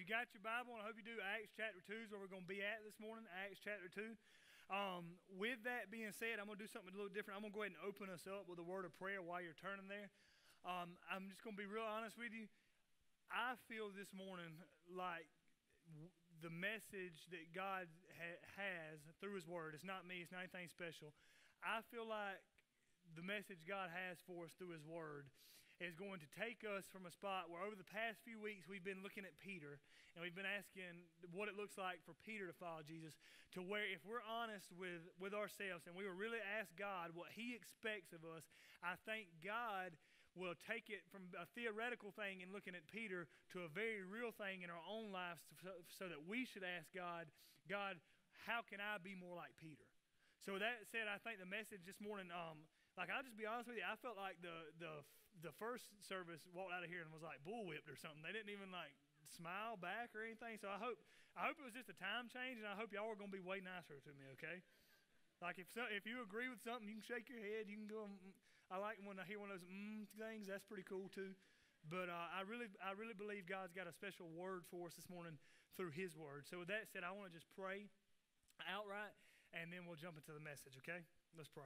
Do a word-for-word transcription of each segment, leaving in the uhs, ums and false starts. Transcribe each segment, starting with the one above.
you got your Bible, and I hope you do, Acts chapter two is where we're going to be at this morning, Acts chapter two. Um, with that being said, I'm going to do something a little different. I'm going to go ahead and open us up with a word of prayer while you're turning there. Um, I'm just going to be real honest with you. I feel this morning like w- the message that God ha- has through His Word, it's not me, it's not anything special. I feel like the message God has for us through His Word is going to take us from a spot where over the past few weeks we've been looking at Peter and we've been asking what it looks like for Peter to follow Jesus, to where if we're honest with, with ourselves and we will really ask God what He expects of us, I think God will take it from a theoretical thing and looking at Peter to a very real thing in our own lives, so, so that we should ask God, God, how can I be more like Peter? So with that said, I think the message this morning, um, like I'll just be honest with you, I felt like the the the first service walked out of here and was like bullwhipped or something. They didn't even like smile back or anything. So I hope I hope it was just a time change, and I hope y'all are going to be way nicer to me, okay? Like if so, if you agree with something, you can shake your head. You can go. Mm. I like when I hear one of those mm things. That's pretty cool too. But uh, I really I really believe God's got a special word for us this morning through His Word. So with that said, I want to just pray outright, and then we'll jump into the message. Okay? Let's pray.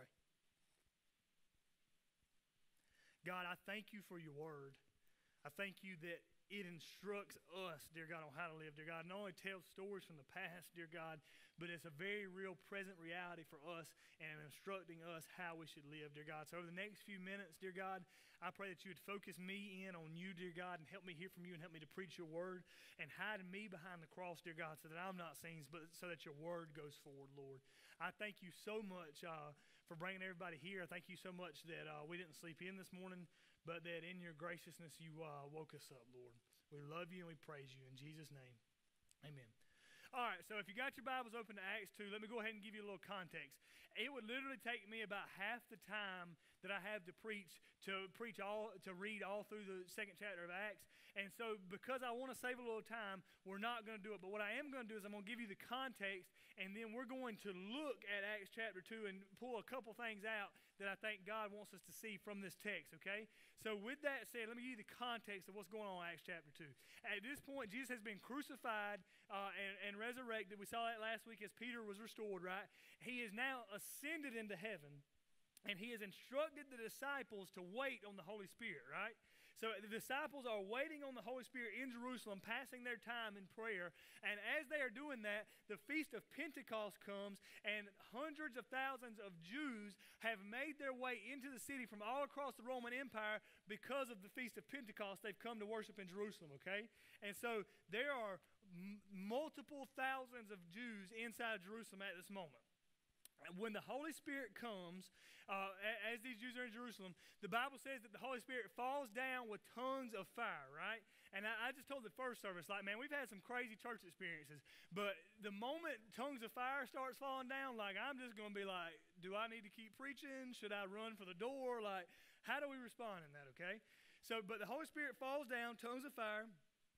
God, I thank you for your word. I thank you that it instructs us, dear God, on how to live, dear God. Not only tells stories from the past, dear God, but it's a very real present reality for us and instructing us how we should live, dear God. So over the next few minutes, dear God, I pray that you would focus me in on you, dear God, and help me hear from you and help me to preach your word and hide me behind the cross, dear God, so that I'm not seen, but so that your word goes forward, Lord. I thank you so much uh, for bringing everybody here. I thank you so much that uh, we didn't sleep in this morning, but that in your graciousness you uh, woke us up, Lord. We love you and we praise you. In Jesus' name, amen. All right, so if you got your Bibles open to Acts two, let me go ahead and give you a little context. It would literally take me about half the time that I have to preach to preach all to read all through the second chapter of Acts. And so because I want to save a little time, we're not going to do it. But what I am going to do is I'm going to give you the context, and then we're going to look at Acts chapter two and pull a couple things out that I think God wants us to see from this text, okay? So with that said, let me give you the context of what's going on in Acts chapter two. At this point, Jesus has been crucified uh, and, and resurrected. We saw that last week as Peter was restored, right? He is now ascended into heaven, and he has instructed the disciples to wait on the Holy Spirit, right? So the disciples are waiting on the Holy Spirit in Jerusalem, passing their time in prayer. And as they are doing that, the Feast of Pentecost comes, and hundreds of thousands of Jews have made their way into the city from all across the Roman Empire because of the Feast of Pentecost. They've come to worship in Jerusalem, okay? And so there are m- multiple thousands of Jews inside Jerusalem at this moment. When the Holy Spirit comes, uh, as these Jews are in Jerusalem, the Bible says that the Holy Spirit falls down with tongues of fire, right? And I, I just told the first service, like, man, we've had some crazy church experiences, but the moment tongues of fire starts falling down, like, I'm just going to be like, do I need to keep preaching? Should I run for the door? Like, how do we respond in that, okay? So, but the Holy Spirit falls down, tongues of fire,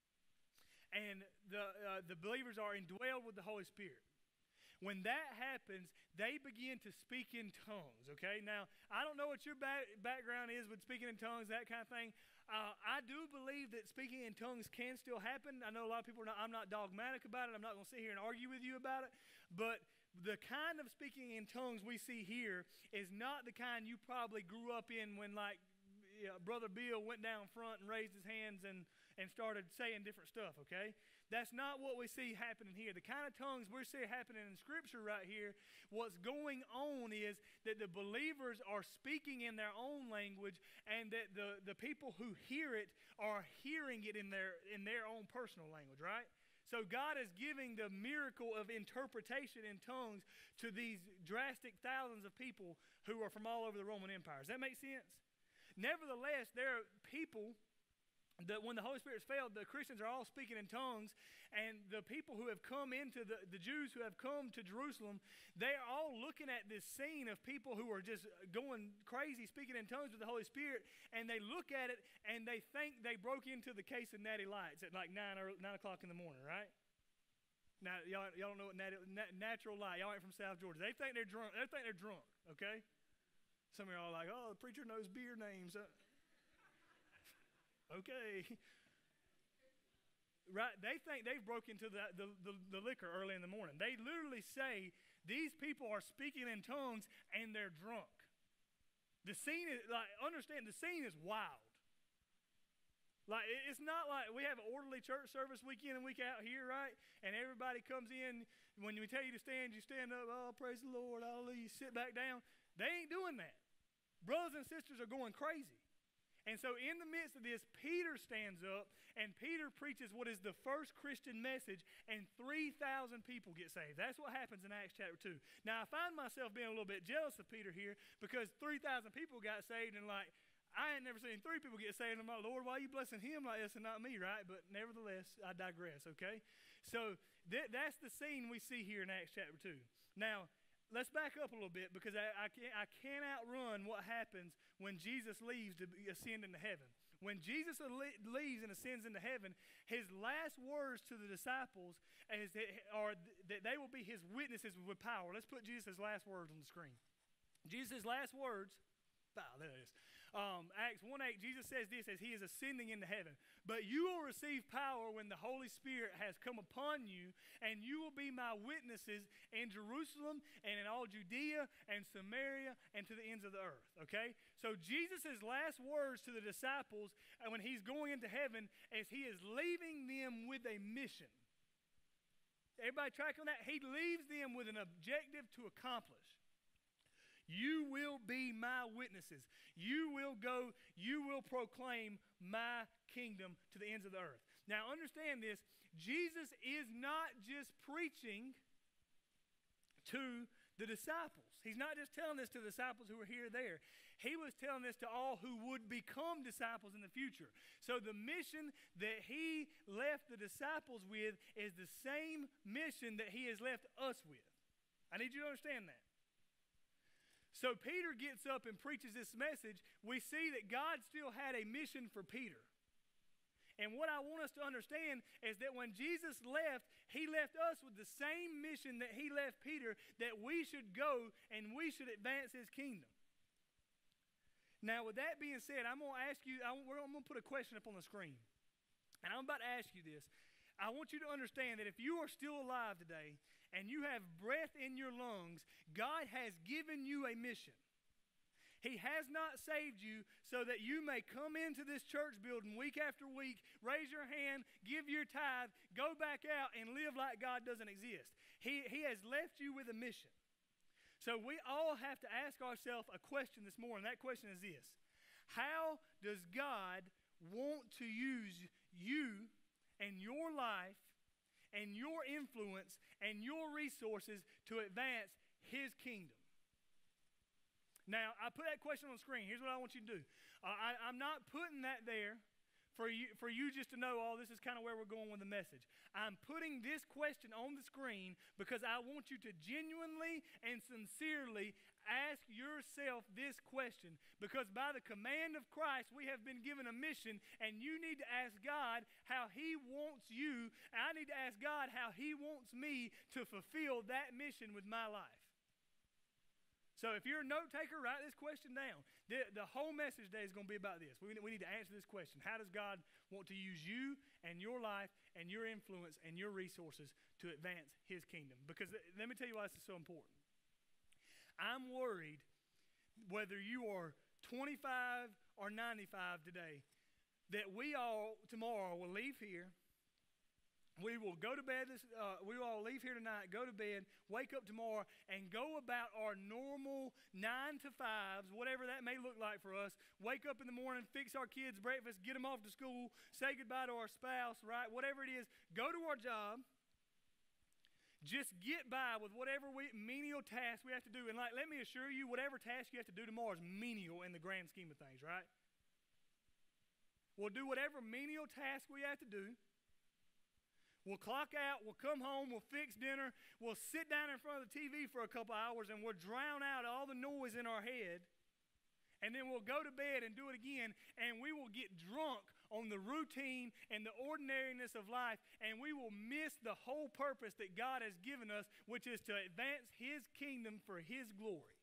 and the uh, the believers are indwelled with the Holy Spirit. When that happens, they begin to speak in tongues, okay? Now, I don't know what your back, background is with speaking in tongues, that kind of thing. Uh, I do believe that speaking in tongues can still happen. I know a lot of people are not, I'm not dogmatic about it. I'm not going to sit here and argue with you about it. But the kind of speaking in tongues we see here is not the kind you probably grew up in when, like, yeah, Brother Bill went down front and raised his hands and, and started saying different stuff, okay? That's not what we see happening here. The kind of tongues we're seeing happening in Scripture right here, what's going on is that the believers are speaking in their own language, and that the, the people who hear it are hearing it in their, in their own personal language, right? So God is giving the miracle of interpretation in tongues to these drastic thousands of people who are from all over the Roman Empire. Does that make sense? Nevertheless, there are people that when the Holy Spirit's failed, the Christians are all speaking in tongues, and the people who have come into the, the Jews who have come to Jerusalem, they are all looking at this scene of people who are just going crazy, speaking in tongues with the Holy Spirit, and they look at it and they think they broke into the case of Natty Lights at like nine or nine o'clock in the morning, right? Now y'all, y'all don't know what natty, nat, natural light. Y'all ain't from South Georgia. They think they're drunk. They think they're drunk. Okay. Some of y'all are like, oh, the preacher knows beer names. Uh, okay. right? They think they've broke into the, the, the, the liquor early in the morning. They literally say these people are speaking in tongues and they're drunk. The scene is, like, understand, the scene is wild. Like, it's not like we have an orderly church service week in and week out here, right? And everybody comes in. When we tell you to stand, you stand up. Oh, praise the Lord. Hallelujah. You sit back down. They ain't doing that. Brothers and sisters are going crazy. And so in the midst of this, Peter stands up, and Peter preaches what is the first Christian message, and three thousand people get saved. That's what happens in Acts chapter two. Now, I find myself being a little bit jealous of Peter here because three thousand people got saved, and like, I ain't never seen three people get saved. I'm like, Lord, why are you blessing him like this and not me, right? But nevertheless, I digress, okay? So th- that's the scene we see here in Acts chapter two. Now, let's back up a little bit because I, I, can't, I can't outrun what happens when Jesus leaves to ascend into heaven. When Jesus leaves and ascends into heaven, his last words to the disciples is that, are that they will be his witnesses with power. Let's put Jesus' last words on the screen. Jesus' last words, oh, there it is. Um, Acts one eight, Jesus says this as he is ascending into heaven. But you will receive power when the Holy Spirit has come upon you, and you will be my witnesses in Jerusalem and in all Judea and Samaria and to the ends of the earth. Okay? So Jesus' last words to the disciples when he's going into heaven is he is leaving them with a mission. Everybody track on that? He leaves them with an objective to accomplish. You will be my witnesses. You will go, you will proclaim my kingdom to the ends of the earth. Now understand this, Jesus is not just preaching to the disciples. He's not just telling this to the disciples who are here or there. He was telling this to all who would become disciples in the future. So the mission that he left the disciples with is the same mission that he has left us with. I need you to understand that. So Peter gets up and preaches this message. We see that God still had a mission for Peter. And what I want us to understand is that when Jesus left, he left us with the same mission that he left Peter, that we should go and we should advance his kingdom. Now, with that being said, I'm going to ask you, I'm going to put a question up on the screen. And I'm about to ask you this. I want you to understand that if you are still alive today and you have breath in your lungs, God has given you a mission. He has not saved you so that you may come into this church building week after week, raise your hand, give your tithe, go back out and live like God doesn't exist. He, he has left you with a mission. So we all have to ask ourselves a question this morning. That question is this: how does God want to use you and your life and your influence and your resources to advance his kingdom? Now, I put that question on the screen. Here's what I want you to do. Uh, I, I'm not putting that there for you, for you just to know, oh, this is kind of where we're going with the message. I'm putting this question on the screen because I want you to genuinely and sincerely ask yourself this question. Because by the command of Christ, we have been given a mission, and you need to ask God how he wants you, and I need to ask God how he wants me to fulfill that mission with my life. So if you're a note taker, write this question down. The, the whole message today is going to be about this. We, we need to answer this question. How does God want to use you and your life and your influence and your resources to advance his kingdom? Because th- let me tell you why this is so important. I'm worried whether you are twenty-five or ninety-five today, that we all tomorrow will leave here. We will go to bed, this, uh, we will all leave here tonight, go to bed, wake up tomorrow, and go about our normal nine to fives, whatever that may look like for us. Wake up in the morning, fix our kids' breakfast, get them off to school, say goodbye to our spouse, right? Whatever it is, go to our job. Just get by with whatever we, menial tasks we have to do. And like, let me assure you, whatever task you have to do tomorrow is menial in the grand scheme of things, right? We'll do whatever menial task we have to do. We'll clock out, we'll come home, we'll fix dinner, we'll sit down in front of the T V for a couple hours, and we'll drown out all the noise in our head. And then we'll go to bed and do it again, and we will get drunk on the routine and the ordinariness of life, and we will miss the whole purpose that God has given us, which is to advance his kingdom for his glory.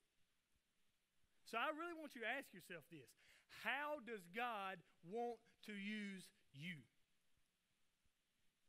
So I really want you to ask yourself this: how does God want to use you?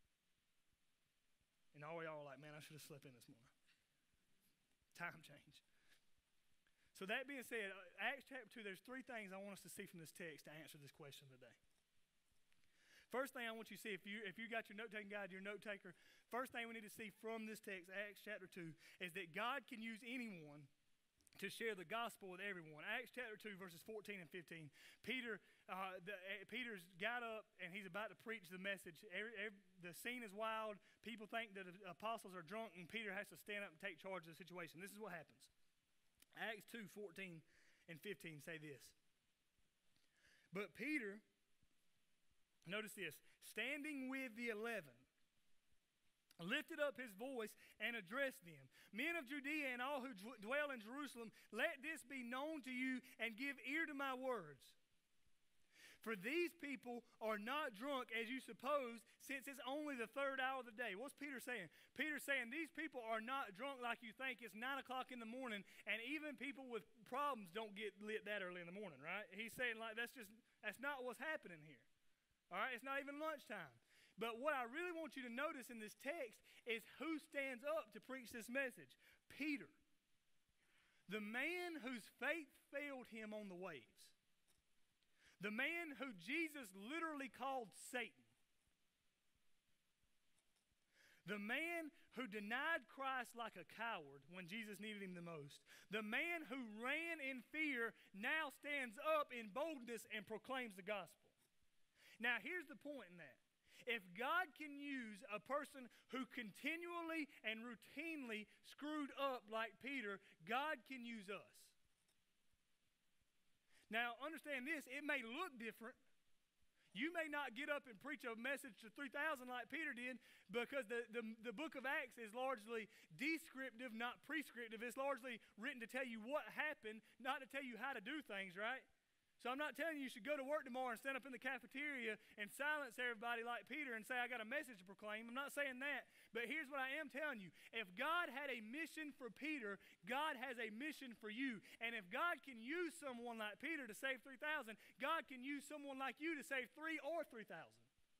And all y'all are like, man, I should have slept in this morning. Time change. So that being said, Acts chapter two, there's three things I want us to see from this text to answer this question today. First thing I want you to see, if you if you got your note-taking guide, your note taker, first thing we need to see from this text, Acts chapter two, is that God can use anyone to share the gospel with everyone. Acts chapter two, verses fourteen and fifteen. Peter, uh, the, uh, Peter's got up and he's about to preach the message. Every, every, the scene is wild. People think that the apostles are drunk, and Peter has to stand up and take charge of the situation. This is what happens. Acts two, fourteen and fifteen say this. But Peter, notice this, standing with the eleven, lifted up his voice and addressed them. Men of Judea and all who dwell in Jerusalem, let this be known to you and give ear to my words. For these people are not drunk as you suppose, since it's only the third hour of the day. What's Peter saying? Peter's saying these people are not drunk like you think. It's nine o'clock in the morning, and even people with problems don't get lit that early in the morning, right? He's saying like that's just, that's not what's happening here. All right, it's not even lunchtime. But what I really want you to notice in this text is who stands up to preach this message. Peter, the man whose faith failed him on the waves. The man who Jesus literally called Satan. The man who denied Christ like a coward when Jesus needed him the most. The man who ran in fear now stands up in boldness and proclaims the gospel. Now here's the point in that. If God can use a person who continually and routinely screwed up like Peter, God can use us. Now, understand this, it may look different. You may not get up and preach a message to three thousand like Peter did, because the, the, the book of Acts is largely descriptive, not prescriptive. It's largely written to tell you what happened, not to tell you how to do things, right? So I'm not telling you you should go to work tomorrow and stand up in the cafeteria and silence everybody like Peter and say, I got a message to proclaim. I'm not saying that. But here's what I am telling you. If God had a mission for Peter, God has a mission for you. And if God can use someone like Peter to save three thousand, God can use someone like you to save three or three thousand.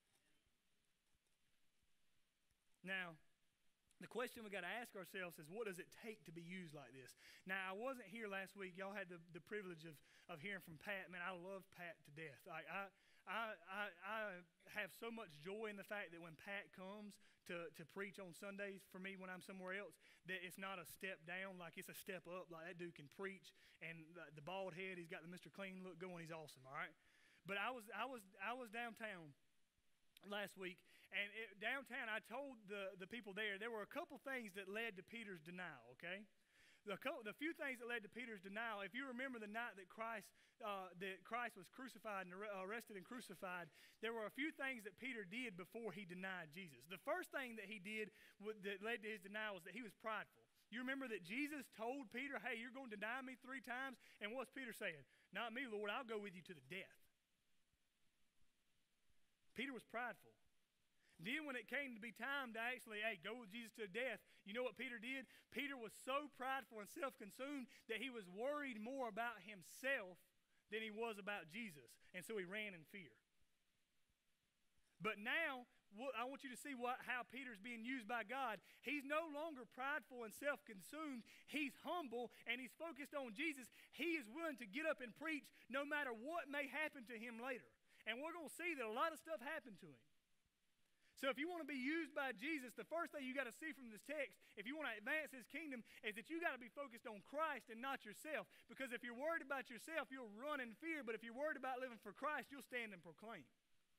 Now, the question we got to ask ourselves is, what does it take to be used like this? Now, I wasn't here last week. Y'all had the, the privilege of, of hearing from Pat. Man, I love Pat to death. Like, I, I, I, I have so much joy in the fact that when Pat comes to, to preach on Sundays for me when I'm somewhere else, that it's not a step down, like it's a step up. Like, that dude can preach, and the, the bald head, he's got the Mister Clean look going. He's awesome, all right? But I was, I was, I was downtown last week, and it, downtown I told the, the people there, there were a couple things that led to Peter's denial, okay? The, the few things that led to Peter's denial, if you remember the night that Christ, uh, that Christ was crucified and arrested and crucified, there were a few things that Peter did before he denied Jesus. The first thing that he did w- that led to his denial was that he was prideful. You remember that Jesus told Peter, hey, you're going to deny me three times? And what's Peter saying? Not me, Lord, I'll go with you to the death. Peter was prideful. Then when it came to be time to actually, hey, go with Jesus to death, you know what Peter did? Peter was so prideful and self-consumed that he was worried more about himself than he was about Jesus. And so he ran in fear. But now, what, I want you to see what, how Peter's being used by God. He's no longer prideful and self-consumed. He's humble and he's focused on Jesus. He is willing to get up and preach no matter what may happen to him later. And we're going to see that a lot of stuff happened to him. So if you want to be used by Jesus, the first thing you got to see from this text, if you want to advance his kingdom, is that you got to be focused on Christ and not yourself. Because if you're worried about yourself, you'll run in fear. But if you're worried about living for Christ, you'll stand and proclaim.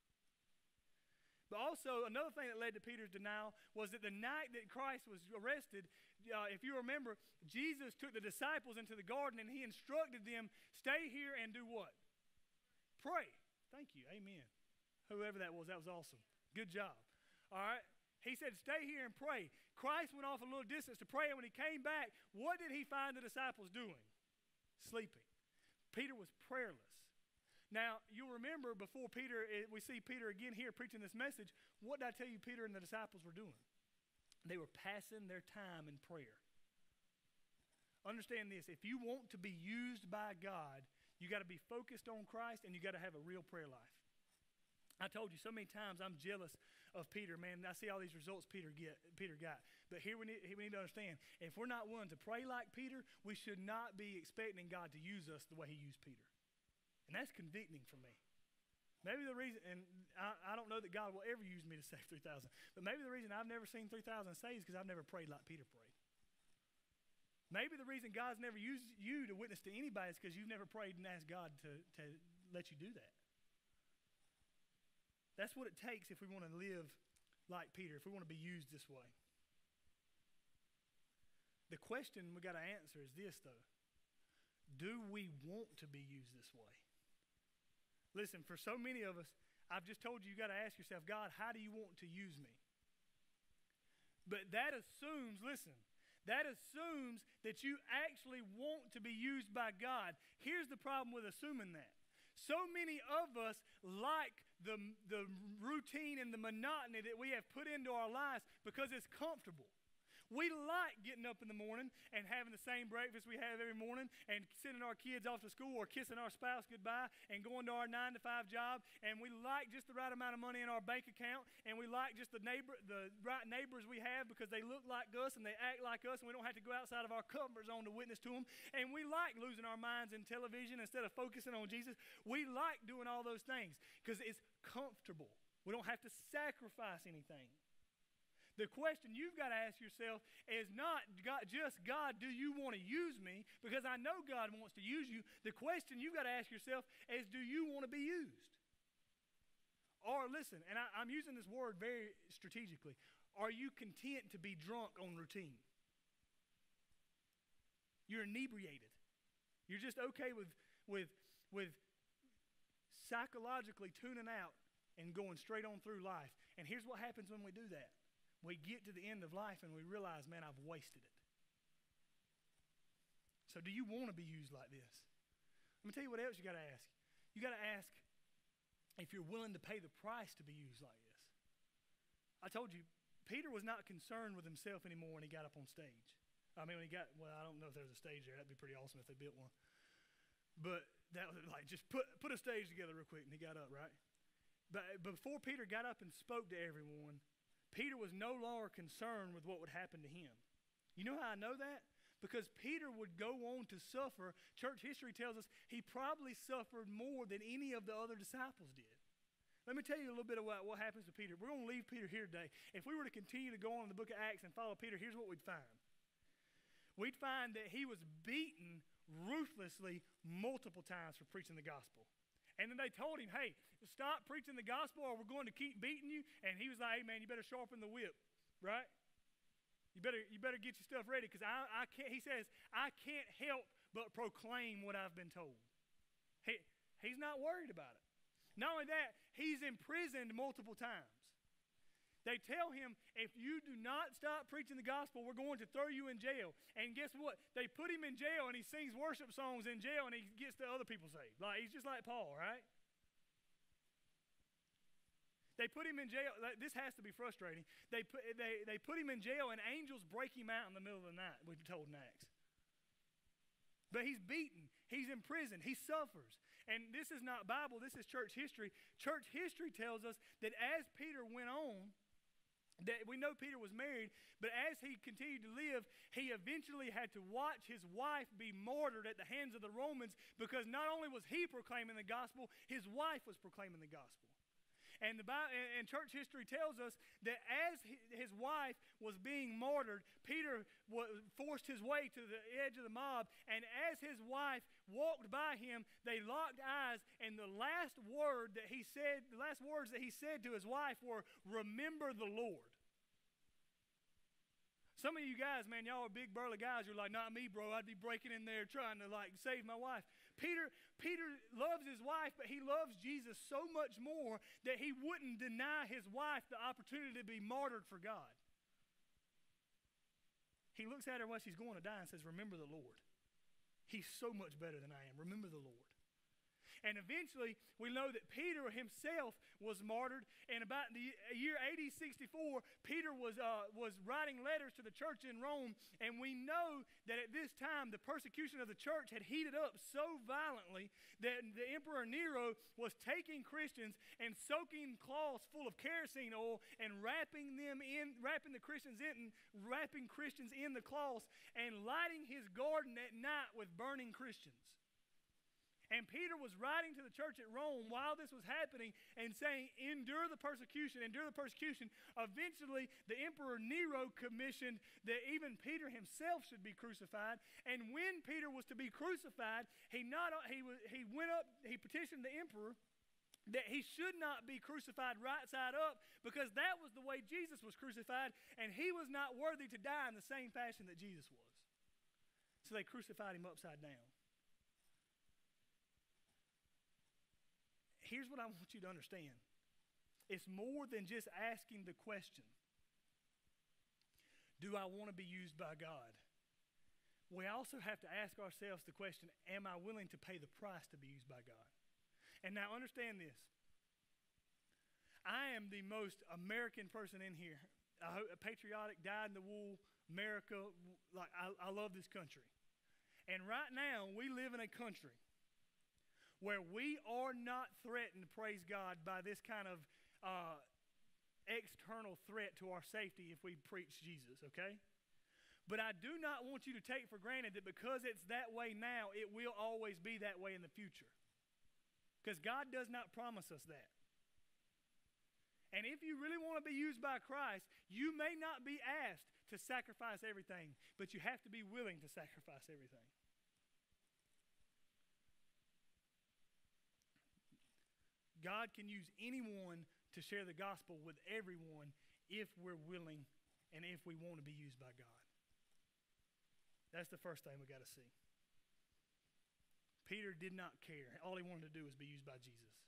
But also, another thing that led to Peter's denial was that the night that Christ was arrested, uh, if you remember, Jesus took the disciples into the garden and he instructed them, stay here and do what? Pray. Thank you. Amen. Whoever that was, that was awesome. Good job. All right? He said, stay here and pray. Christ went off a little distance to pray, and when he came back, what did he find the disciples doing? Sleeping. Peter was prayerless. Now, you'll remember before Peter, we see Peter again here preaching this message. What did I tell you Peter and the disciples were doing? They were passing their time in prayer. Understand this. If you want to be used by God, you got to be focused on Christ, and you got to have a real prayer life. I told you so many times I'm jealous of Peter, man. I see all these results Peter get, Peter got. But here we need, we need to understand, if we're not willing to pray like Peter, we should not be expecting God to use us the way he used Peter. And that's convicting for me. Maybe the reason, and I, I don't know that God will ever use me to save three thousand, but maybe the reason I've never seen three thousand saved is because I've never prayed like Peter prayed. Maybe the reason God's never used you to witness to anybody is because you've never prayed and asked God to, to let you do that. That's what it takes if we want to live like Peter, if we want to be used this way. The question we got to answer is this, though. Do we want to be used this way? Listen, for so many of us, I've just told you, you got to ask yourself, God, how do you want to use me? But that assumes, listen, that assumes that you actually want to be used by God. Here's the problem with assuming that. So many of us like the, the routine and the monotony that we have put into our lives because it's comfortable. We like getting up in the morning and having the same breakfast we have every morning and sending our kids off to school or kissing our spouse goodbye and going to our nine to five job. And we like just the right amount of money in our bank account. And we like just the neighbor, the right neighbors we have because they look like us and they act like us and we don't have to go outside of our comfort zone to witness to them. And we like losing our minds in television instead of focusing on Jesus. We like doing all those things because it's comfortable. We don't have to sacrifice anything. The question you've got to ask yourself is not God, just, God, do you want to use me? Because I know God wants to use you. The question you've got to ask yourself is, do you want to be used? Or listen, and I, I'm using this word very strategically, are you content to be drunk on routine? You're inebriated. You're just okay with, with, with psychologically tuning out and going straight on through life. And here's what happens when we do that. We get to the end of life and we realize, man, I've wasted it. So do you want to be used like this? Let me tell you what else you got to ask. You got to ask if you're willing to pay the price to be used like this. I told you, Peter was not concerned with himself anymore when he got up on stage. I mean, when he got, well, I don't know if there was a stage there. That'd be pretty awesome if they built one. But that was like, just put, put a stage together real quick, and he got up, right? But before Peter got up and spoke to everyone, Peter was no longer concerned with what would happen to him. You know how I know that? Because Peter would go on to suffer. Church history tells us he probably suffered more than any of the other disciples did. Let me tell you a little bit about what happens to Peter. We're going to leave Peter here today. If we were to continue to go on in the book of Acts and follow Peter, here's what we'd find. We'd find that he was beaten ruthlessly multiple times for preaching the gospel. And then they told him, hey, stop preaching the gospel or we're going to keep beating you. And he was like, hey, man, you better sharpen the whip, right? You better you better get your stuff ready because I, I can't, he says, I can't help but proclaim what I've been told. He, he's not worried about it. Not only that, he's imprisoned multiple times. They tell him, if you do not stop preaching the gospel, we're going to throw you in jail. And guess what? They put him in jail, and he sings worship songs in jail, and he gets the other people saved. Like, he's just like Paul, right? They put him in jail. This has to be frustrating. They put, they, they put him in jail, and angels break him out in the middle of the night, we're told in Acts. But he's beaten. He's in prison. He suffers. And this is not Bible. This is church history. Church history tells us that as Peter went on, that we know Peter was married, but as he continued to live, he eventually had to watch his wife be martyred at the hands of the Romans because not only was he proclaiming the gospel, his wife was proclaiming the gospel. And the Bible, and church history tells us that as his wife was being martyred, Peter forced his way to the edge of the mob, and as his wife walked by him, they locked eyes, and the last word that he said, the last words that he said to his wife were, "Remember the Lord." Some of you guys, man, y'all are big burly guys. You're like, not me, bro. I'd be breaking in there trying to like save my wife. Peter, Peter loves his wife, but he loves Jesus so much more that he wouldn't deny his wife the opportunity to be martyred for God. He looks at her while she's going to die and says, "Remember the Lord. He's so much better than I am. Remember the Lord." And eventually, we know that Peter himself was martyred. And about the year A D sixty-four, Peter was, uh, was writing letters to the church in Rome. And we know that at this time, the persecution of the church had heated up so violently that the Emperor Nero was taking Christians and soaking cloths full of kerosene oil and wrapping them in, wrapping the Christians in, wrapping Christians in the cloths and lighting his garden at night with burning Christians. And Peter was writing to the church at Rome while this was happening and saying, endure the persecution, endure the persecution. Eventually, the Emperor Nero commissioned that even Peter himself should be crucified. And when Peter was to be crucified, he, not, he, was, he went up, he petitioned the emperor that he should not be crucified right side up because that was the way Jesus was crucified, and he was not worthy to die in the same fashion that Jesus was. So they crucified him upside down. Here's what I want you to understand. It's more than just asking the question, do I want to be used by God? We also have to ask ourselves the question, am I willing to pay the price to be used by God? And now understand this. I am the most American person in here. A patriotic, dyed-in-the-wool America. Like I, I love this country. And right now, we live in a country where we are not threatened, praise God, by this kind of uh, external threat to our safety if we preach Jesus, okay? But I do not want you to take for granted that because it's that way now, it will always be that way in the future. Because God does not promise us that. And if you really want to be used by Christ, you may not be asked to sacrifice everything, but you have to be willing to sacrifice everything. God can use anyone to share the gospel with everyone if we're willing and if we want to be used by God. That's the first thing we got to see. Peter did not care. All he wanted to do was be used by Jesus.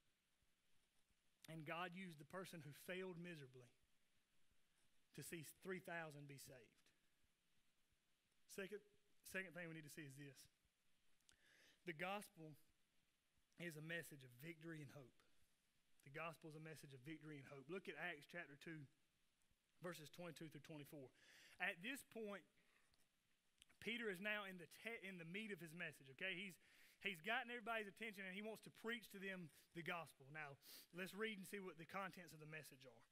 And God used the person who failed miserably to see three thousand be saved. Second, second thing we need to see is this. The gospel is a message of victory and hope. The gospel is a message of victory and hope. Look at Acts chapter two, verses twenty-two through twenty-four. At this point, Peter is now in the te- in the meat of his message, okay? He's, he's gotten everybody's attention and he wants to preach to them the gospel. Now, let's read and see what the contents of the message are.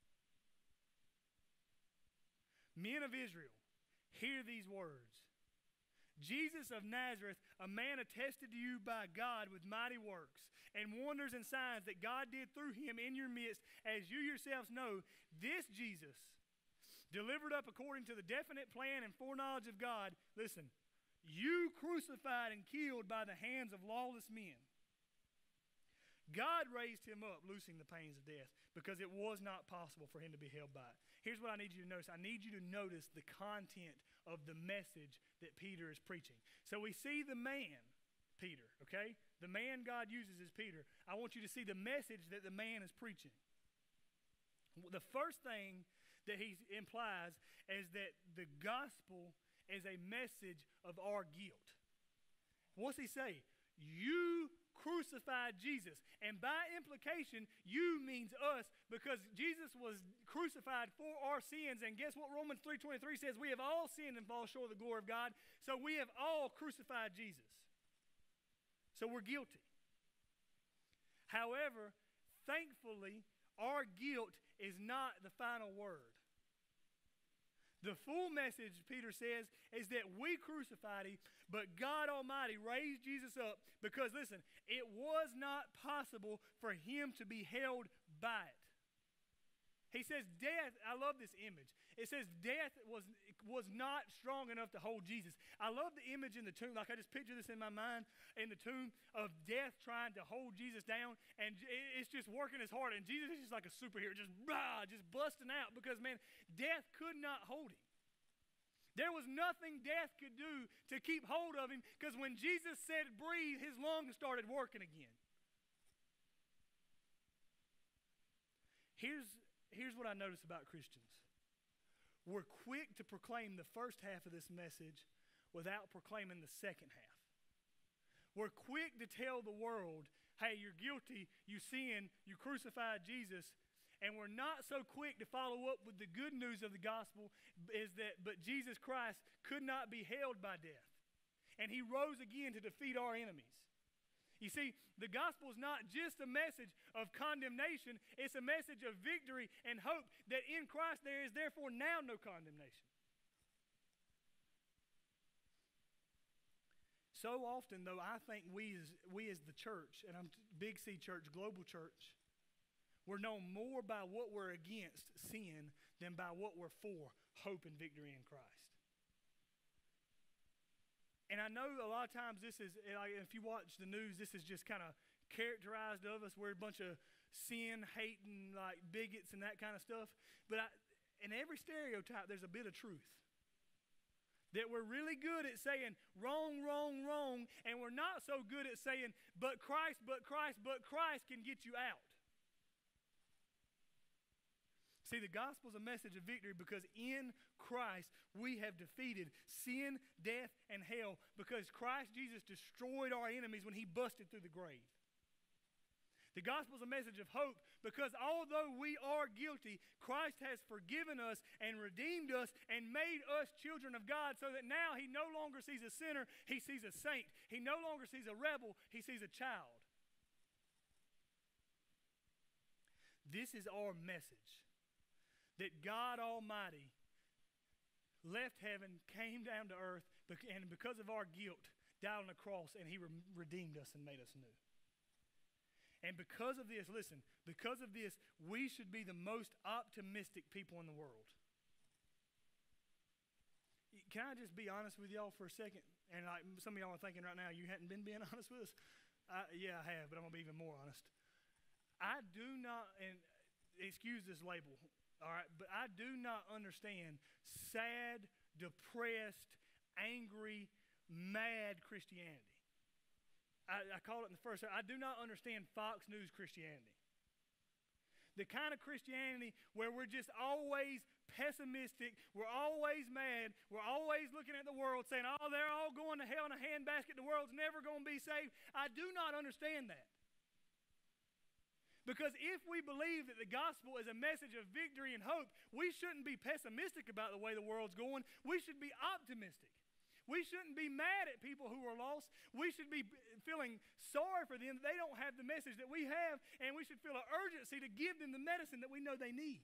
Men of Israel, hear these words. Jesus of Nazareth, a man attested to you by God with mighty works and wonders and signs that God did through him in your midst, as you yourselves know, this Jesus, delivered up according to the definite plan and foreknowledge of God, listen, you crucified and killed by the hands of lawless men. God raised him up, loosing the pains of death, because it was not possible for him to be held by it. Here's what I need you to notice. I need you to notice the content of the message that Peter is preaching. So we see the man, Peter, okay? The man God uses is Peter. I want you to see the message that the man is preaching. The first thing that he implies is that the gospel is a message of our guilt. What's he say? You crucified Jesus. And by implication, you means us, because Jesus was crucified for our sins. And guess what Romans three twenty-three says? We have all sinned and fall short of the glory of God. So we have all crucified Jesus. So we're guilty. However, thankfully, our guilt is not the final word. The full message, Peter says, is that we crucified him, but God Almighty raised Jesus up because, listen, it was not possible for him to be held by it. He says death, I love this image. It says death was, was not strong enough to hold Jesus. I love the image in the tomb. Like I just picture this in my mind, in the tomb of death trying to hold Jesus down, and it's just working as hard. And Jesus is just like a superhero, just rah, just busting out because, man, death could not hold him. There was nothing death could do to keep hold of him, because when Jesus said breathe, his lungs started working again. Here's Here's what I notice about Christians. We're quick to proclaim the first half of this message without proclaiming the second half. We're quick to tell the world hey, you're guilty, you sin, you crucified Jesus, and we're not so quick to follow up with the good news of the gospel is that, but Jesus Christ could not be held by death. And he rose again to defeat our enemies. You see, the gospel is not just a message of condemnation, it's a message of victory and hope that in Christ there is therefore now no condemnation. So often, though, I think we as, we as the church, and I'm Big C Church, global church, we're known more by what we're against, sin, than by what we're for, hope and victory in Christ. And I know a lot of times this is, like, if you watch the news, this is just kind of characterized of us. We're a bunch of sin-hating, like, bigots and that kind of stuff. But I, in every stereotype, there's a bit of truth. That we're really good at saying wrong, wrong, wrong, and we're not so good at saying, but Christ, but Christ, but Christ can get you out. See, the gospel is a message of victory because in Christ we have defeated sin, death, and hell because Christ Jesus destroyed our enemies when he busted through the grave. The gospel is a message of hope because although we are guilty, Christ has forgiven us and redeemed us and made us children of God so that now he no longer sees a sinner, he sees a saint. He no longer sees a rebel, he sees a child. This is our message. That God Almighty left heaven, came down to earth, and because of our guilt, died on the cross, and he re- redeemed us and made us new. And because of this, listen, because of this, we should be the most optimistic people in the world. Can I just be honest with y'all for a second? And like some of y'all are thinking right now, you hadn't been being honest with us? I, yeah, I have, but I'm going to be even more honest. I do not, and excuse this label, all right, but I do not understand sad, depressed, angry, mad Christianity. I, I called it in the first, I do not understand Fox News Christianity. The kind of Christianity where we're just always pessimistic, we're always mad, we're always looking at the world saying, oh, they're all going to hell in a handbasket, the world's never going to be saved. I do not understand that. Because if we believe that the gospel is a message of victory and hope, we shouldn't be pessimistic about the way the world's going. We should be optimistic. We shouldn't be mad at people who are lost. We should be feeling sorry for them that they don't have the message that we have, and we should feel an urgency to give them the medicine that we know they need.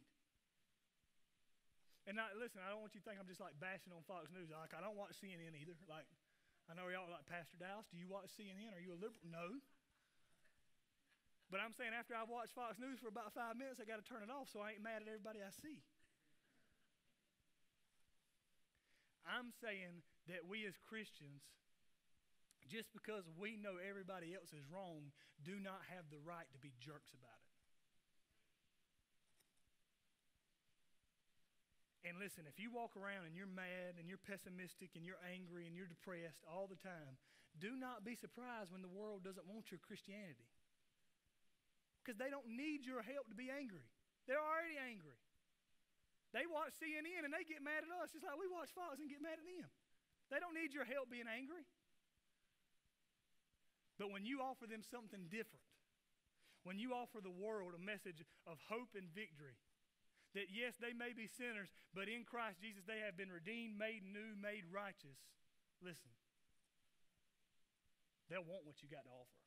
And now, listen, I don't want you to think I'm just like bashing on Fox News. Like, I don't watch C N N either. Like, I know y'all are like, Pastor Dallas, do you watch C N N? Are you a liberal? No. But I'm saying after I've watched Fox News for about five minutes, I got to turn it off so I ain't mad at everybody I see. I'm saying that we as Christians, just because we know everybody else is wrong, do not have the right to be jerks about it. And listen, if you walk around and you're mad and you're pessimistic and you're angry and you're depressed all the time, do not be surprised when the world doesn't want your Christianity. Because they don't need your help to be angry. They're already angry. They watch C N N and they get mad at us just like we watch Fox and get mad at them. They don't need your help being angry. But when you offer them something different, when you offer the world a message of hope and victory, that yes, they may be sinners, but in Christ Jesus they have been redeemed, made new, made righteous, listen, they'll want what you got to offer.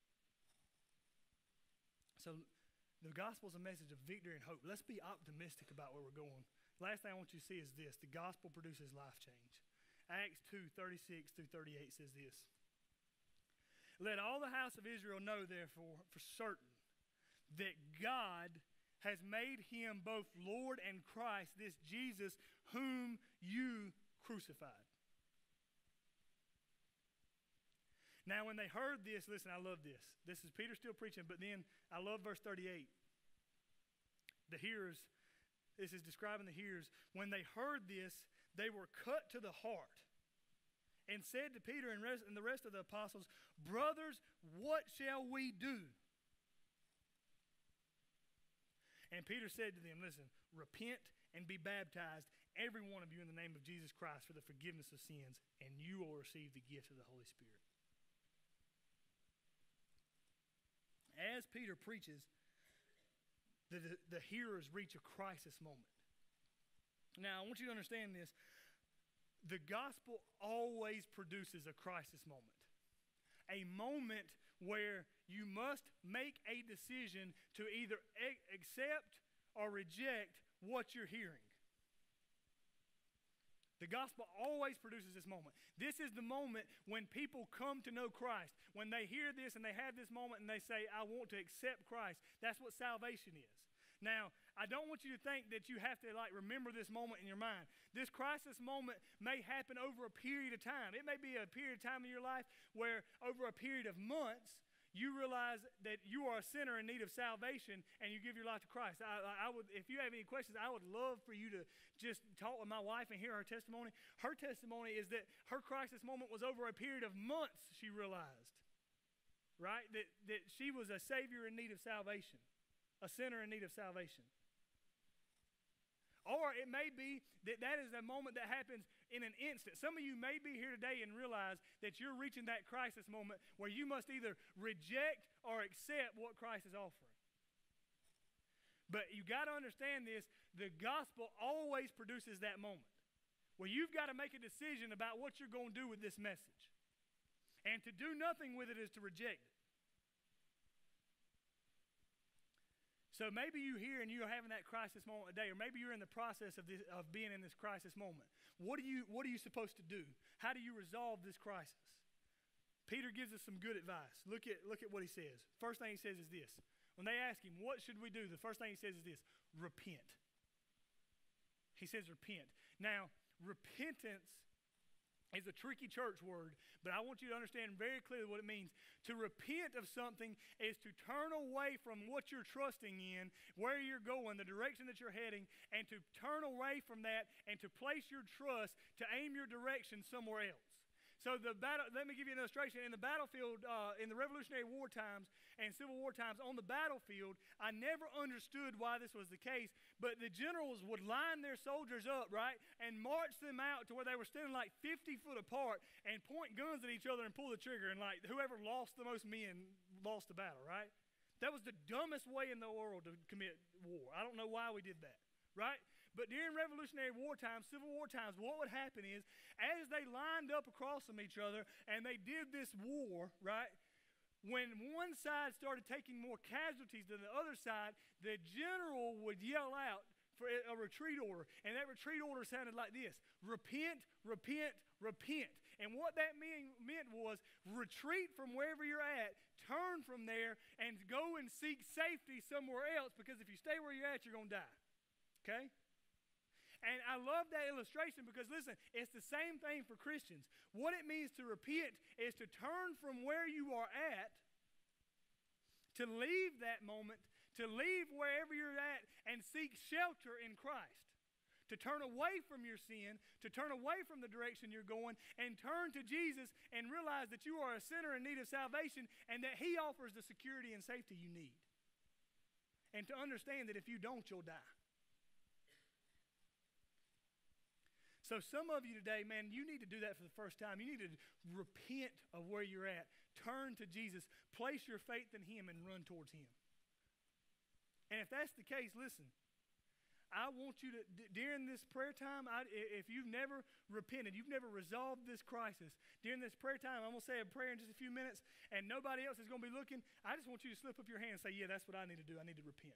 So the gospel is a message of victory and hope. Let's be optimistic about where we're going. Last thing I want you to see is this. The gospel produces life change. Acts two, thirty-six through thirty-eight says this. Let all the house of Israel know, therefore, for certain, that God has made him both Lord and Christ, this Jesus whom you crucified. Now, when they heard this, listen, I love this. This is Peter still preaching, but then I love verse thirty-eight. The hearers, this is describing the hearers. When they heard this, they were cut to the heart and said to Peter and, rest, and the rest of the apostles, brothers, what shall we do? And Peter said to them, listen, repent and be baptized, every one of you, in the name of Jesus Christ for the forgiveness of sins, and you will receive the gift of the Holy Spirit. as Peter preaches, the, the, the hearers reach a crisis moment. Now, I want you to understand this. The gospel always produces a crisis moment. A moment where you must make a decision to either a- accept or reject what you're hearing. The gospel always produces this moment. This is the moment when people come to know Christ. When they hear this and they have this moment and they say, I want to accept Christ. That's what salvation is. Now, I don't want you to think that you have to like remember this moment in your mind. This crisis moment may happen over a period of time. It may be a period of time in your life where over a period of months, you realize that you are a sinner in need of salvation and you give your life to Christ. I, I would, if you have any questions, I would love for you to just talk with my wife and hear her testimony. Her testimony is that her crisis moment was over a period of months, she realized, right? That, that she was a Savior in need of salvation, a sinner in need of salvation. Or it may be that that is a moment that happens in an instant. Some of you may be here today and realize that you're reaching that crisis moment where you must either reject or accept what Christ is offering. But you got to understand this, the gospel always produces that moment where you've got to make a decision about what you're going to do with this message. And to do nothing with it is to reject it. So maybe you here and you're having that crisis moment today, or maybe you're in the process of this, of being in this crisis moment. What are you what are you supposed to do? How do you resolve this crisis? Peter gives us some good advice. Look at look at what he says. First thing he says is this. When they ask him, what should we do? The first thing he says is this, repent. He says repent. Now, repentance is a tricky church word, but I want you to understand very clearly what it means. To repent of something is to turn away from what you're trusting in, where you're going, the direction that you're heading, and to turn away from that and to place your trust, to aim your direction somewhere else. So the battle, let me give you an illustration. In the battlefield, uh, in the Revolutionary War times and Civil War times, on the battlefield, I never understood why this was the case, but the generals would line their soldiers up, right, and march them out to where they were standing like fifty foot apart and point guns at each other and pull the trigger, and like whoever lost the most men lost the battle, right? That was the dumbest way in the world to commit war. I don't know why we did that, right? But during Revolutionary War times, Civil War times, what would happen is, as they lined up across from each other and they did this war, right, when one side started taking more casualties than the other side, the general would yell out for a retreat order. And that retreat order sounded like this: repent, repent, repent. And what that mean, meant was retreat from wherever you're at, turn from there, and go and seek safety somewhere else, because if you stay where you're at, you're going to die. Okay? And I love that illustration because, listen, it's the same thing for Christians. What it means to repent is to turn from where you are at, to leave that moment, to leave wherever you're at and seek shelter in Christ. To turn away from your sin, to turn away from the direction you're going, and turn to Jesus and realize that you are a sinner in need of salvation and that He offers the security and safety you need. And to understand that if you don't, you'll die. So some of you today, man, you need to do that for the first time. You need to repent of where you're at. Turn to Jesus. Place your faith in Him and run towards Him. And if that's the case, listen, I want you to, d- during this prayer time, I, if you've never repented, you've never resolved this crisis, during this prayer time, I'm going to say a prayer in just a few minutes, and nobody else is going to be looking. I just want you to slip up your hand and say, yeah, that's what I need to do. I need to repent.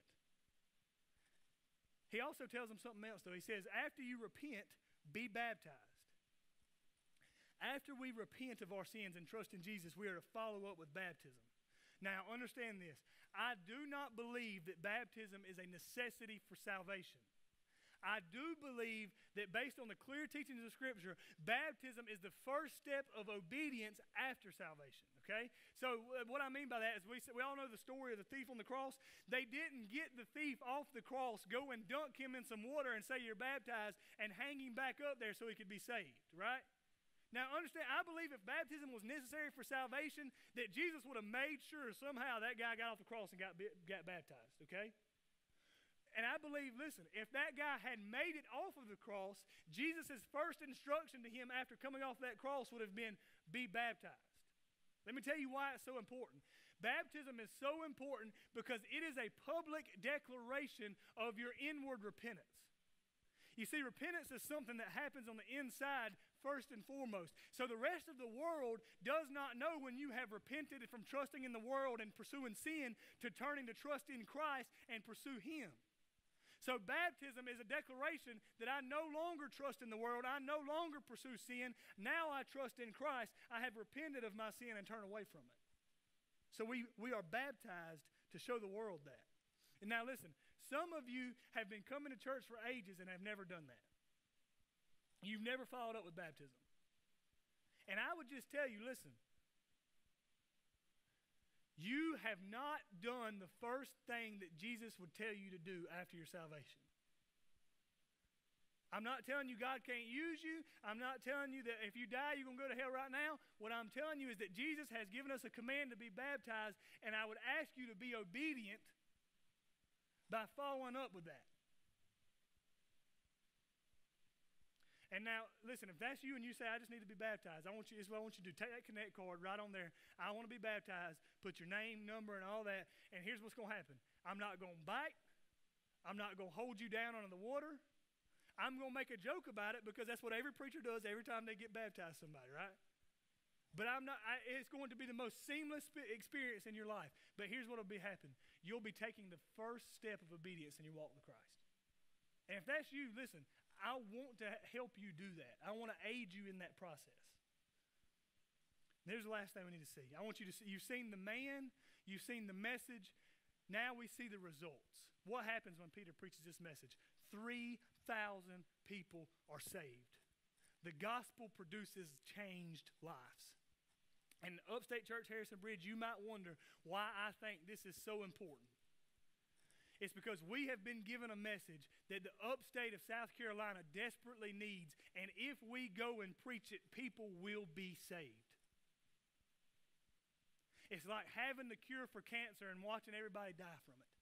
He also tells them something else, though. He says, after you repent, be baptized. After we repent of our sins and trust in Jesus, we are to follow up with baptism. Now, understand this. I do not believe that baptism is a necessity for salvation. I do believe that based on the clear teachings of Scripture, baptism is the first step of obedience after salvation, okay? So uh, what I mean by that is we, we all know the story of the thief on the cross. They didn't get the thief off the cross, go and dunk him in some water and say you're baptized and hang him back up there so he could be saved, right? Now understand, I believe if baptism was necessary for salvation, that Jesus would have made sure somehow that guy got off the cross and got, got baptized, okay? And I believe, listen, if that guy had made it off of the cross, Jesus' first instruction to him after coming off that cross would have been, be baptized. Let me tell you why it's so important. Baptism is so important because it is a public declaration of your inward repentance. You see, repentance is something that happens on the inside first and foremost. So the rest of the world does not know when you have repented from trusting in the world and pursuing sin to turning to trust in Christ and pursue Him. So baptism is a declaration that I no longer trust in the world. I no longer pursue sin. Now I trust in Christ. I have repented of my sin and turned away from it. So we, we are baptized to show the world that. And now listen, some of you have been coming to church for ages and have never done that. You've never followed up with baptism. And I would just tell you, listen, you have not done the first thing that Jesus would tell you to do after your salvation. I'm not telling you God can't use you. I'm not telling you that if you die, you're going to go to hell right now. What I'm telling you is that Jesus has given us a command to be baptized, and I would ask you to be obedient by following up with that. And now, listen, if that's you and you say, I just need to be baptized, I want you, this is what I want you to do. Take that Connect card right on there. I want to be baptized. Put your name, number, and all that. And here's what's going to happen. I'm not going to bite. I'm not going to hold you down under the water. I'm going to make a joke about it because that's what every preacher does every time they get baptized somebody, right? But I'm not, I, it's going to be the most seamless experience in your life. But here's what will be happening. You'll be taking the first step of obedience in your walk with Christ. And if that's you, listen, I want to help you do that. I want to aid you in that process. There's the last thing we need to see. I want you to see, you've seen the man, you've seen the message. Now we see the results. What happens when Peter preaches this message? three thousand people are saved. The gospel produces changed lives. And Upstate Church, Harrison Bridge, you might wonder why I think this is so important. It's because we have been given a message that the upstate of South Carolina desperately needs, and if we go and preach it, people will be saved. It's like having the cure for cancer and watching everybody die from it.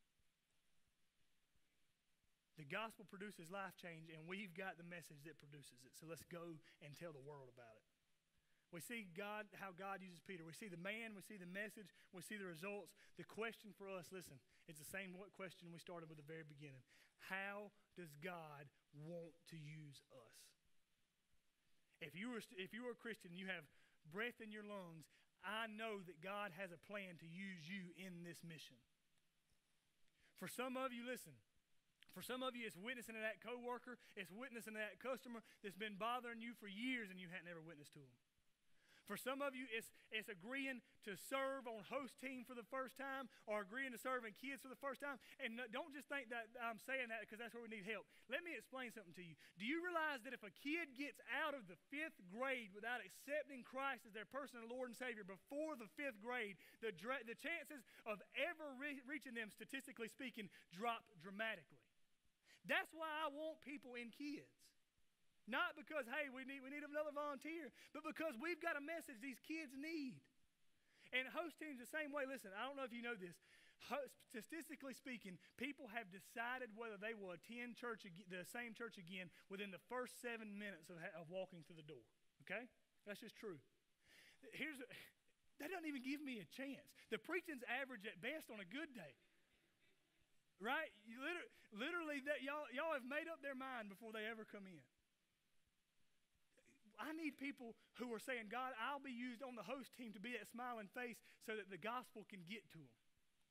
The gospel produces life change, and we've got the message that produces it. So let's go and tell the world about it. We see God, how God uses Peter. We see the man, we see the message, we see the results. The question for us, listen, it's the same question we started with the very beginning. How does God want to use us? If you were, if you were a Christian, you have breath in your lungs, I know that God has a plan to use you in this mission. For some of you, listen, for some of you, it's witnessing to that coworker, it's witnessing to that customer that's been bothering you for years and you hadn't ever witnessed to them. For some of you, it's, it's agreeing to serve on host team for the first time or agreeing to serve in kids for the first time. And don't just think that I'm saying that because that's where we need help. Let me explain something to you. Do you realize that if a kid gets out of the fifth grade without accepting Christ as their personal Lord and Savior before the fifth grade, the, dra- the chances of ever re- reaching them, statistically speaking, drop dramatically? That's why I want people in kids. Not because, hey, we need, we need another volunteer, but because we've got a message these kids need. And host teams the same way. Listen, I don't know if you know this. Ho- statistically speaking, people have decided whether they will attend church ag- the same church again within the first seven minutes of, ha- of walking through the door. Okay? That's just true. Here's a, that doesn't even give me a chance. The preaching's average at best on a good day. Right? You literally, literally that y'all, y'all have made up their mind before they ever come in. I need people who are saying, God, I'll be used on the host team to be that smiling face so that the gospel can get to them.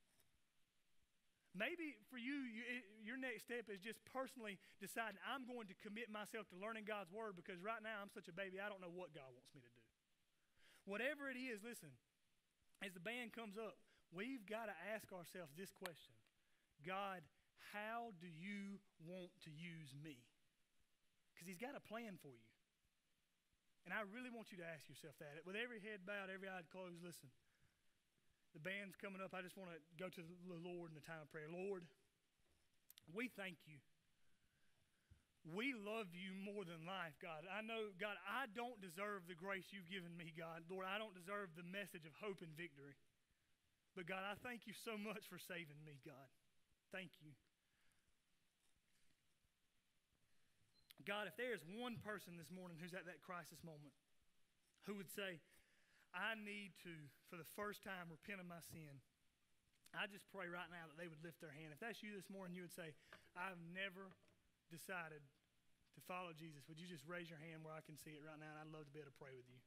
Maybe for you, you it, your next step is just personally deciding, I'm going to commit myself to learning God's word because right now I'm such a baby, I don't know what God wants me to do. Whatever it is, listen, as the band comes up, we've got to ask ourselves this question. God, how do you want to use me? Because He's got a plan for you. And I really want you to ask yourself that. With every head bowed, every eye closed, listen. The band's coming up. I just want to go to the Lord in the time of prayer. Lord, we thank you. We love you more than life, God. I know, God, I don't deserve the grace you've given me, God. Lord, I don't deserve the message of hope and victory. But, God, I thank you so much for saving me, God. Thank you. God, if there is one person this morning who's at that crisis moment who would say, I need to, for the first time, repent of my sin. I just pray right now that they would lift their hand. If that's you this morning, you would say, I've never decided to follow Jesus. Would you just raise your hand where I can see it right now? And I'd love to be able to pray with you.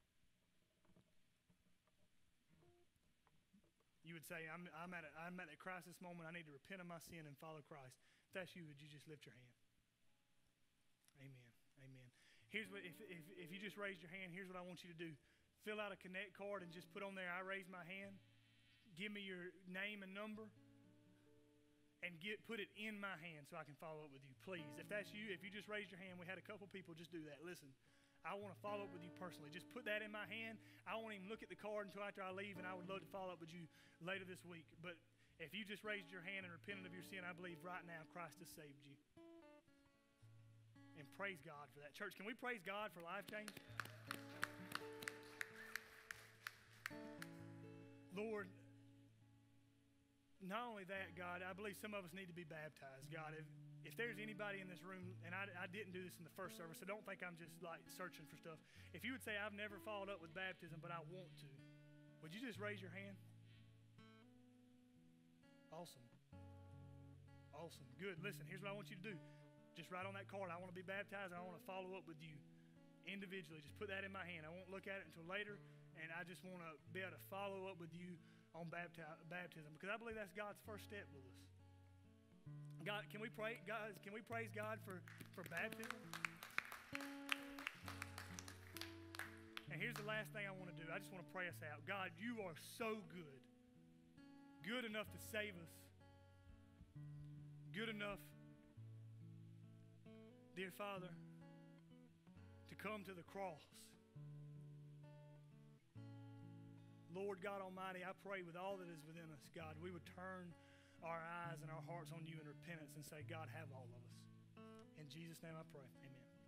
You would say, I'm, I'm, at a, I'm at a crisis moment. I need to repent of my sin and follow Christ. If that's you, would you just lift your hand? Amen. Amen. Here's what, if, if, if you just raised your hand, here's what I want you to do. Fill out a Connect card and just put on there, I raise my hand. Give me your name and number. And get put it in my hand so I can follow up with you. Please, if that's you, if you just raised your hand, we had a couple people just do that. Listen, I want to follow up with you personally. Just put that in my hand. I won't even look at the card until after I leave, and I would love to follow up with you later this week. But if you just raised your hand and repented of your sin, I believe right now Christ has saved you. And praise God for that. Church, can we praise God for life change? Lord, not only that, God, I believe some of us need to be baptized. God, if, if there's anybody in this room, and I, I didn't do this in the first service, so don't think I'm just like searching for stuff. If you would say, I've never followed up with baptism, but I want to, would you just raise your hand? Awesome. Awesome. Good. Listen, here's what I want you to do. Just write on that card, I want to be baptized, and I want to follow up with you individually. Just put that in my hand. I won't look at it until later, and I just want to be able to follow up with you on baptism, because I believe that's God's first step with us. God, can we pray, guys? Can we praise God for, for baptism? And here's the last thing I want to do. I just want to pray us out. God, you are so good. Good enough to save us. Good enough, dear Father, to come to the cross. Lord God Almighty, I pray with all that is within us, God, we would turn our eyes and our hearts on you in repentance and say, God, have all of us. In Jesus' name I pray. Amen.